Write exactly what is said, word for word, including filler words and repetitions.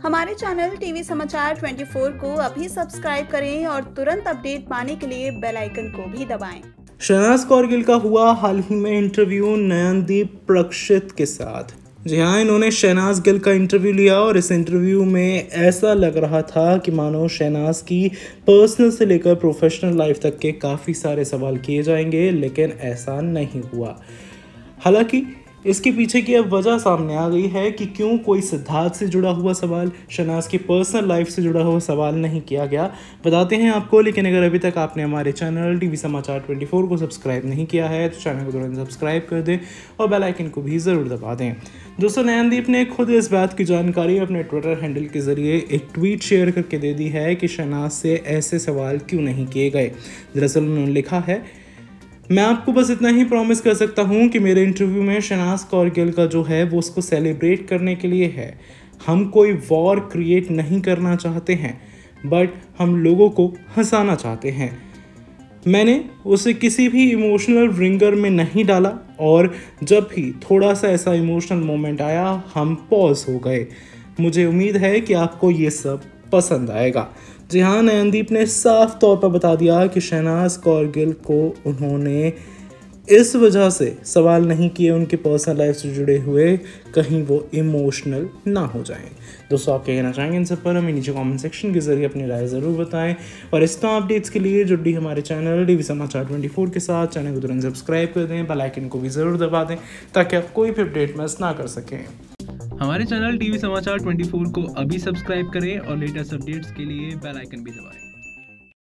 हमारे channel TV समाचार चौबीस को अभी सब्सक्राइब करें और तुरंत अपडेट पाने के लिए बेल आइकन को भी दबाएं। शहनाज कौर गिल का हुआ हाल ही में इंटरव्यू नयनदीप प्रक्षित के साथ। जी हाँ, इन्होंने शहनाज गिल का इंटरव्यू लिया और इस इंटरव्यू में ऐसा लग रहा था कि मानो शहनाज की पर्सनल से लेकर प्रोफेशनल लाइफ तक के काफ़ी सारे सवाल किए जाएंगे, लेकिन ऐसा नहीं हुआ। हालांकि इसके पीछे की अब वजह सामने आ गई है कि क्यों कोई सिद्धार्थ से जुड़ा हुआ सवाल, शहनाज की पर्सनल लाइफ से जुड़ा हुआ सवाल नहीं किया गया, बताते हैं आपको। लेकिन अगर अभी तक आपने हमारे चैनल टीवी समाचार चौबीस को सब्सक्राइब नहीं किया है तो चैनल को तुरंत सब्सक्राइब कर दें और बेल आइकन को भी ज़रूर दबा दें। दोस्तों, नयनदीप ने खुद इस बात की जानकारी अपने ट्विटर हैंडल के जरिए एक ट्वीट शेयर करके दे दी है कि शहनाज से ऐसे सवाल क्यों नहीं किए गए। दरअसल उन्होंने लिखा है, मैं आपको बस इतना ही प्रॉमिस कर सकता हूँ कि मेरे इंटरव्यू में शहनाज कौर गिल का जो है वो उसको सेलिब्रेट करने के लिए है। हम कोई वॉर क्रिएट नहीं करना चाहते हैं, बट हम लोगों को हंसाना चाहते हैं। मैंने उसे किसी भी इमोशनल रिंगर में नहीं डाला और जब भी थोड़ा सा ऐसा इमोशनल मोमेंट आया हम पॉज हो गए। मुझे उम्मीद है कि आपको ये सब पसंद आएगा। जी हाँ, नयनदीप ने साफ तौर पर बता दिया कि शहनाज कौर गिल को उन्होंने इस वजह से सवाल नहीं किए उनके पर्सनल लाइफ से जुड़े हुए, कहीं वो इमोशनल ना हो जाएं। दोस्तों, आप क्या कहना चाहेंगे इन सब पर हमें नीचे कमेंट सेक्शन के जरिए अपनी राय ज़रूर बताएं और इस तरह अपडेट्स के लिए जुड़ दी हमारे चैनल टीवी समाचार चौबीस के साथ। चैनल को तुरंत सब्सक्राइब कर दें, बेल आइकन को भी ज़रूर दबा दें ताकि आप कोई भी अपडेट मिस ना कर सकें। हमारे चैनल टीवी समाचार चौबीस को अभी सब्सक्राइब करें और लेटेस्ट अपडेट्स के लिए बेल आइकन भी दबाएं।